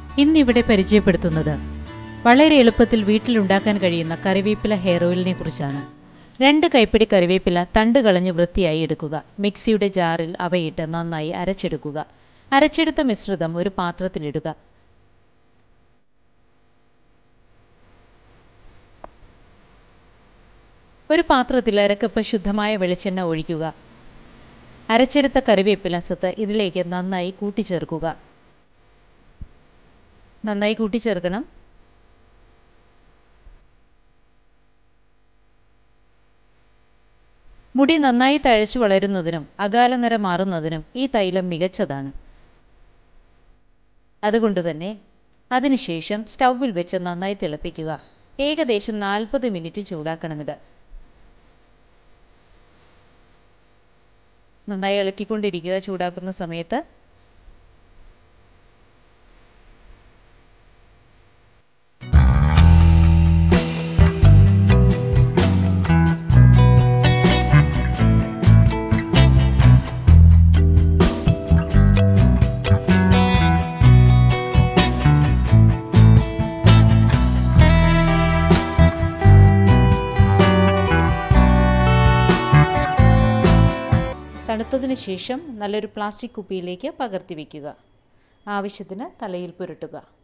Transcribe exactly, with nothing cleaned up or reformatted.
ഇന്നിവിടെ പരിചയപ്പെടുത്തുന്നത് വളരെ എളുപ്പത്തിൽ വീട്ടിലുണ്ടാക്കാൻ കഴിയുന്ന കറിവേപ്പില ഹെയർ ഓയിലിനെ കുറിച്ചാണ്. രണ്ട് കൈപ്പിടി കറിവേപ്പില തണ്ട് കളഞ്ഞ് വൃത്തിയായി എടുക്കുക. മിക്സിയുടെ ജാറിൽ അവയിട്ട് നന്നായി അരച്ചെടുക്കുക. അരച്ചെടുത്ത മിശ്രിതം ഒരു പാത്രത്തിലിടുക. ഒരു പാത്രത്തിൽ അരക്കപ്പ് ശുദ്ധമായ വെളിച്ചെണ്ണ ഒഴിക്കുക. അരച്ചെടുത്ത കറിവേപ്പില സത്ത് ഇതിലേക്ക് നന്നായി കൂട്ടിച്ചേർക്കുക. നന്നായി കൂട്ടിച്ചേർക്കണം. മുടി നന്നായി തഴച്ചു വളരുന്നതിനും അകാല നിറ മാറുന്നതിനും ഈ തൈലം മികച്ചതാണ്. അതുകൊണ്ട് തന്നെ അതിനുശേഷം സ്റ്റൗവിൽ വെച്ച് നന്നായി തിളപ്പിക്കുക. ഏകദേശം നാൽപ്പത് മിനിറ്റ് ചൂടാക്കണമിത്. നന്നായി ഇളക്കിക്കൊണ്ടിരിക്കുക ചൂടാക്കുന്ന സമയത്ത്. തണുത്തതിന് ശേഷം നല്ലൊരു പ്ലാസ്റ്റിക് കുപ്പിയിലേക്ക് പകർത്തി വയ്ക്കുക. ആവശ്യത്തിന് തലയിൽ പുരട്ടുക.